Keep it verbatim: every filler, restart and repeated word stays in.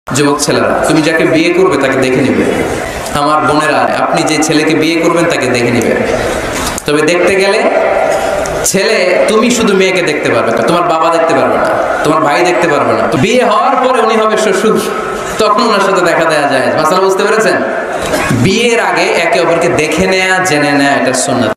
যুবক ছেলেরা, তুমি যাকে বিয়ে করবে তাকে দেখে নিবে। আমার বোনেরা, আপনি যে ছেলেকে বিয়ে করবেন তাকে দেখে নিবে। তবে দেখতে গেলে ছেলে, তুমি শুধু মেয়েকে দেখতে পারবে না, তোমার বাবা দেখতে পারবে না, তোমার ভাই দেখতে পারবে না। তো বিয়ে হওয়ার পরে উনি হবে শ্বশুর, তখন ওনার সাথে দেখা দেওয়া যায়। মাসালা বুঝতে পেরেছেন? বিয়ের আগে একে অপরকে দেখে নেয়া, জেনে নেয়া, এটা সুন্নাত।